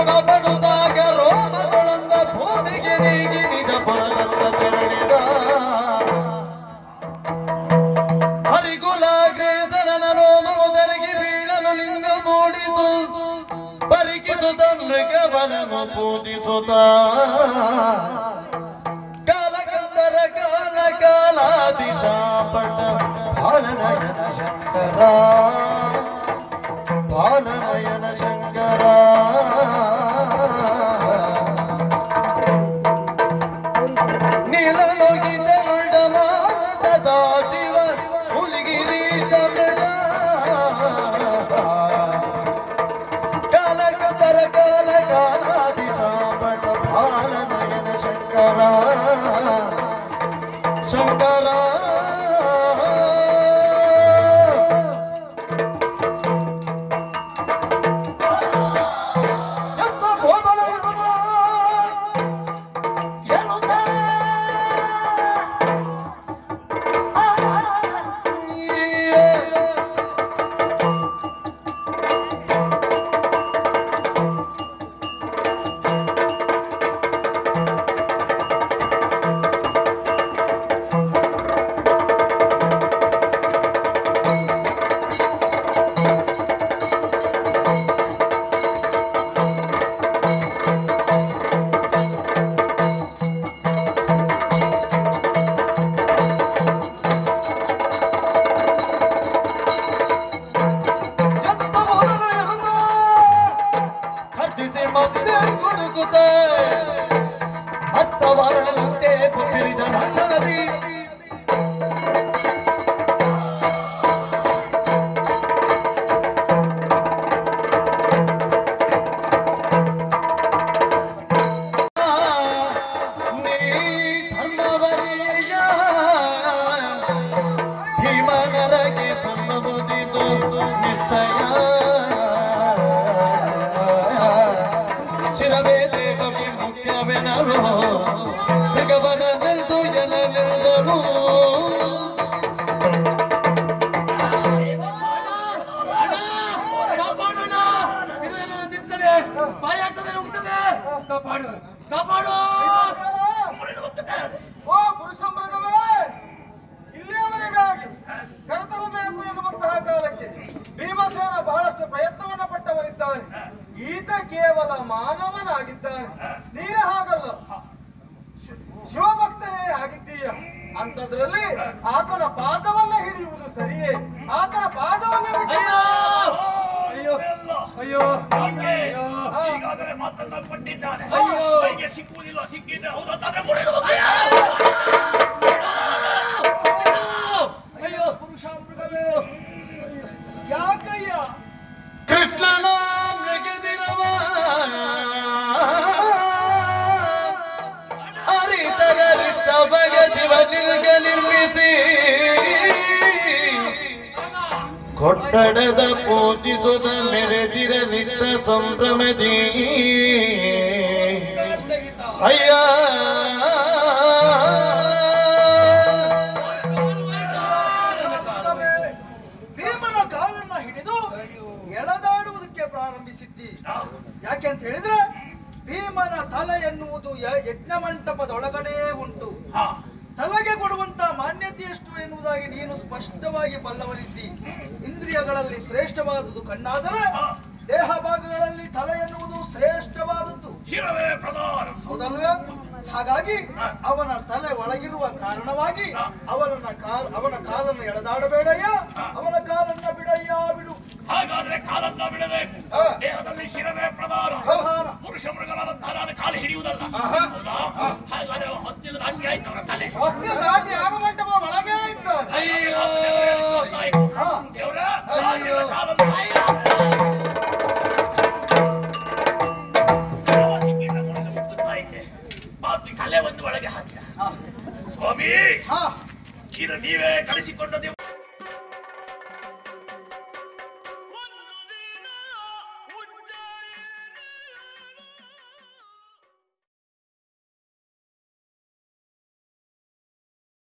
ಪಡುತ್ತಾಗ ರೋಮದೊಳಂದ ಭೂಮಿಗೆ ನೀಗಿ ನಿಜ ಪುರದತ್ತ ತೆರಳಿದ ಹರಿಗುಲಾಗ್ರೇತನ ರೋಮ ಮೊದಲಿಗೆ ಬೀಳಲು ಲಿಂಗ ಮೂಡಿತು ಪರಿಕಿಸುತ್ತ ಮೃಗವನನು ಪೂಜಿಸುತ್ತ ಕಾಲಕಂದರ ಕಾಲ ಕಾಲಾದಿಶಾಪಟ ಬಾಲನಯನ ಶಂಕರ ಬಾಲನಯನ ಶಂಕರ ನೀಲಲೋಗಿದ ಮಾನದ ಶಿವ ಹುಲಿಗಿರಿ ಚಮೃಗ ಕಾಲಕಂದರ ಕಾಲ ಕಾಲಾದಿಶಾಪಟ ಬಾಲನಯನ ಶಂಕರ ಶಂಕರ ಶಿರವೇ ದೇವಕ್ಕೆ ಮುಖ್ಯವೆನಲು ಮೃಗವನದೆಂದು ಎನ್ನಲೆಂದನು ಕಾಪಾಡು ಕಾಪಾಡು ಓ ಪುರುಷ ಮೃಗವೇ ಇಲ್ಲಿಯವರೆಗಾಗಿ ಕರೆತರಬೇಕು ಎನ್ನುವಂತಹ ಕಾಲಕ್ಕೆ ಭೀಮಸೇನ ಬಹಳಷ್ಟು ಪ್ರಯತ್ನವನ್ನ ಪಟ್ಟವರಿದ್ದಾನೆ. ಈತ ಕೇವಲ ಮಾನವನಾಗಿದ್ದಾನೆ, ನೀನೇ ಹಾಗಲ್ಲ, ಶಿವಭಕ್ತನೇ ಆಗಿದ್ದೀಯ. ಅಂತದ್ರಲ್ಲಿ ಆತನ ಪಾದವನ್ನ ಹಿಡಿಯುವುದು ಸರಿಯೇ? ಆತನ ಪಾದವನ್ನ ಅಯ್ಯೋ ಅಯ್ಯೋ ಈಗಾಗಲೇ ಮಾತನ್ನ ಕೊಟ್ಟಿದ್ದಾನೆ. ಅಯ್ಯೋ ಸಿಕ್ಕುವುದಿಲ್ಲ, ಸಿಕ್ಕಿದ್ರೆ ಹೌದು ಅಯ್ಯೋ ಪುರುಷ ಮೃಗವೇ ಯಾಕಯ್ಯ ಕೃಷ್ಣನ ಮೃಗದಿರವ ಅರಿತಗರಿಷ್ಟ ಬಗೆ ಜೀವನಿಗೆ ನಿರ್ಮಿಸಿ ಕೊಟ್ಟಡದ ಪೂಜಿಸುದ ಮೆರೆದಿರ ನಿತ್ಯ ಸಂಭ್ರಮದಿ ಅಯ್ಯ ಭೀಮನ ಕಾಲನ್ನ ಹಿಡಿದು ಎಳೆದಾಡುವುದಕ್ಕೆ ಪ್ರಾರಂಭಿಸಿದ್ದಿ. ಯಾಕೆ ಅಂತ ಹೇಳಿದ್ರೆ ಭೀಮನ ತಲೆ ಎನ್ನುವುದು ಯಜ್ಞ ಮಂಟಪದೊಳಗಡೆ ಉಂಟು. ತಲೆಗೆ ಕೊಡುವಂತ ಮಾನ್ಯತೆ ಎಷ್ಟು ಎನ್ನುವುದಾಗಿ ನೀನು ಸ್ಪಷ್ಟವಾಗಿ ಬಲ್ಲವನಿದ್ದಿ. ಇಂದ್ರಿಯಗಳಲ್ಲಿ ಶ್ರೇಷ್ಠವಾದುದು ಕಣ್ಣಾದರೆ ದೇಹ ಭಾಗಗಳಲ್ಲಿ ತಲೆ ಎನ್ನುವುದು ಶ್ರೇಷ್ಠವಾದದ್ದು, ಹೌದಲ್ವೇ? ಹಾಗಾಗಿ ಅವನ ತಲೆ ಒಳಗಿರುವ ಕಾರಣವಾಗಿ ಅವನ ಕಾಲನ್ನು ಎಳೆದಾಡಬೇಡಯ್ಯ, ಅವನ ಕಾಲನ್ನ ಬಿಡಯ್ಯ, ಬಿಡು. ಹಾಗಾದ್ರೆ ಕಾಲನ್ನ ಬಿಡಬೇಕು. ದೇಹದಲ್ಲಿ ಶಿರವೇ ಪ್ರಧಾನ. ಪುರುಷ ಮೃಗನಾದಂತಹ ನಾನು ಕಾಲು ಹಿಡಿಯುವುದಲ್ಲ. ಹಾಗಾದ್ರೆ ಹೊಸ್ತಿಲು ದಾಟಿ ಆಯ್ತು ಅವರ ತಲೆ. ಒಳಗೆ ಇದ್ದಾರೆ. ಅಯ್ಯೋ ದೇವರ ತಲೆ ಒಂದು ಒಳಗೆ ಹಾಕಿದ. ಸ್ವಾಮಿ, ಇದು ನೀವೇ ಕಳಿಸಿಕೊಂಡ